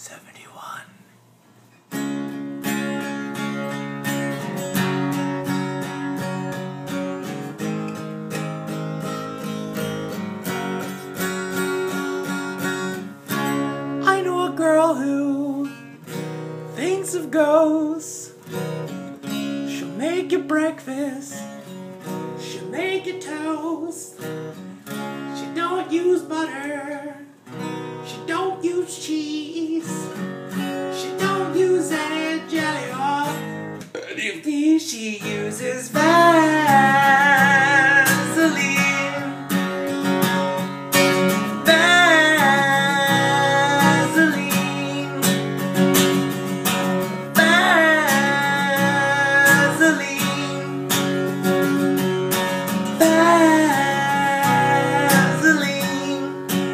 71. I know a girl who thinks of ghosts. She'll make you breakfast, she'll make you toast. She don't use butter, she don't use cheese, she don't use any jelly or anything. She uses Vaseline. Vaseline. Vaseline. Vaseline.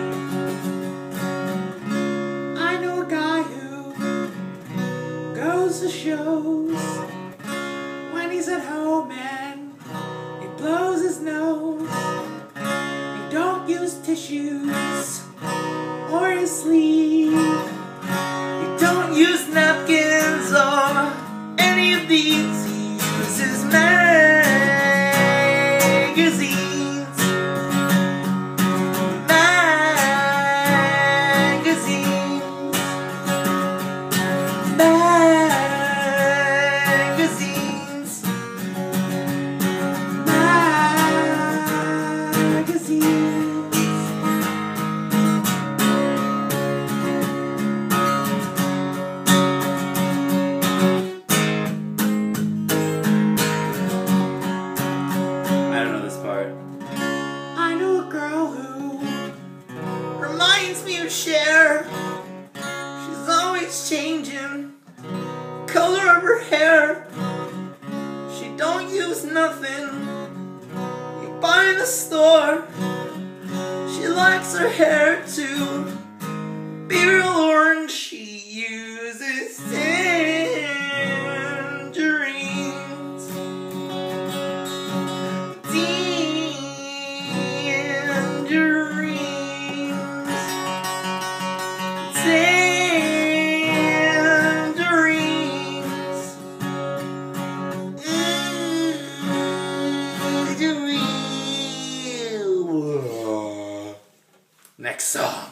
I know a guy who goes to shows. When he's at home and he blows his nose, he don't use tissues or his sleeve. He don't use napkins or any of these. He uses magazines. Magazines. Magazines. I don't know this part. I know a girl who reminds me of Cher. She's always changing the color of her hair. She don't use nothing you buy in the store. She likes her hair to be real orange. She uses tangerines. Tangerines. Tangerines. Tangerines. Next song.